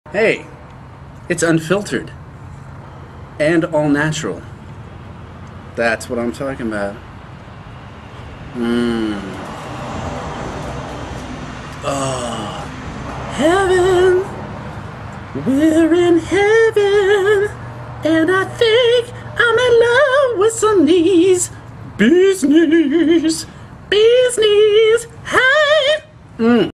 Hey, it's unfiltered and all natural. That's what I'm talking about. Oh, heaven. We're in heaven. And I think I'm in love with some knees. Business. Business. Hey.